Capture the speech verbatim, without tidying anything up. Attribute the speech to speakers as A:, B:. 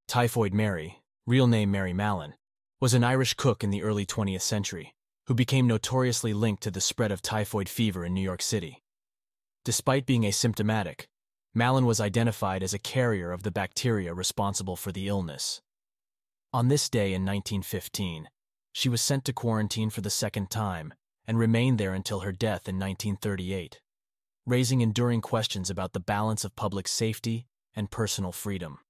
A: Typhoid Mary, real name Mary Mallon, was an Irish cook in the early twentieth century who became notoriously linked to the spread of typhoid fever in New York City. Despite being asymptomatic, Mallon was identified as a carrier of the bacteria responsible for the illness. On this day in nineteen fifteen, she was sent to quarantine for the second time and remained there until her death in nineteen thirty-eight, raising enduring questions about the balance of public safety and personal freedom.